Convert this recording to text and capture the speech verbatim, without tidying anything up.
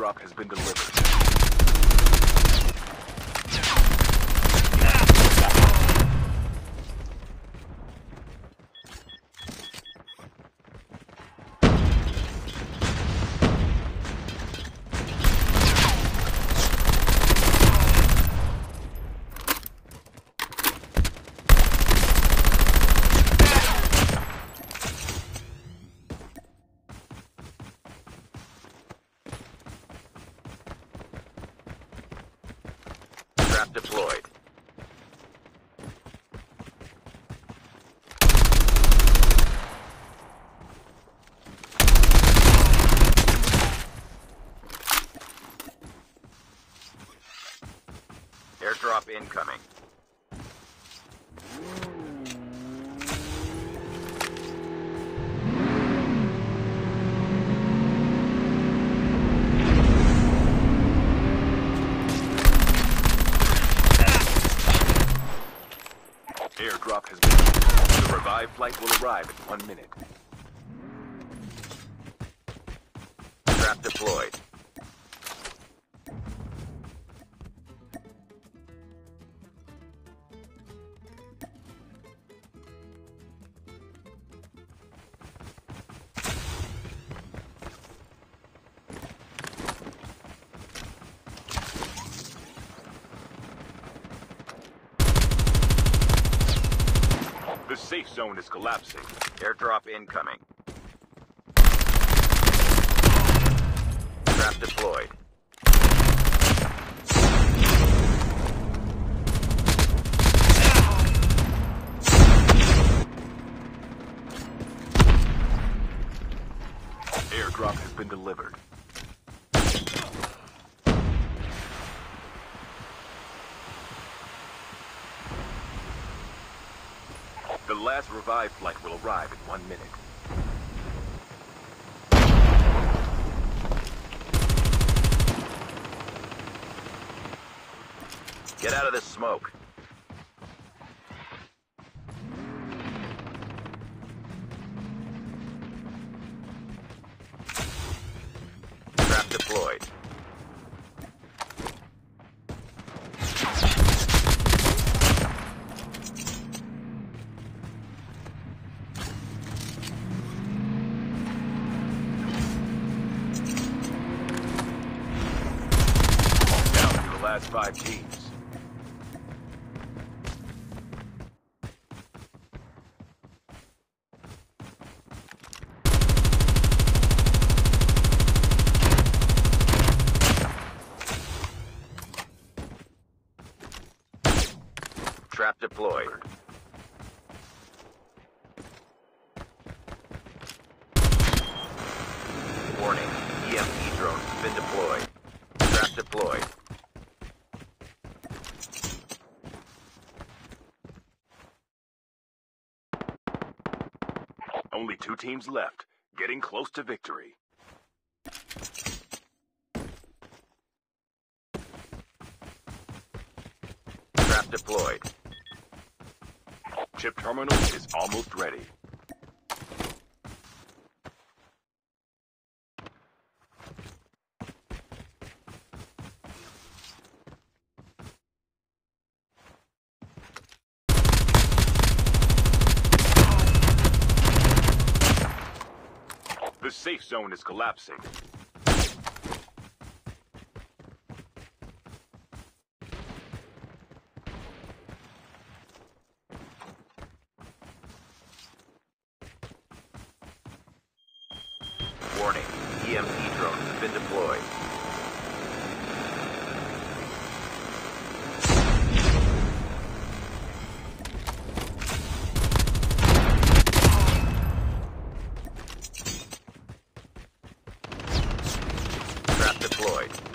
Airdrop has been delivered. Trap deployed. Airdrop incoming. Airdrop has been. The revived flight will arrive in one minute. Trap deployed. The safe zone is collapsing. Airdrop incoming. Trap deployed. Airdrop has been delivered. The last revived flight will arrive in one minute. Get out of this smoke. Trap deployed. Last five teams. Trap deployed. Warning, E M P drone has been deployed. Trap deployed. Only two teams left, getting close to victory. Trap deployed. Chip terminal is almost ready. The safe zone is collapsing. Warning, E M P drone has been deployed. Trap deployed.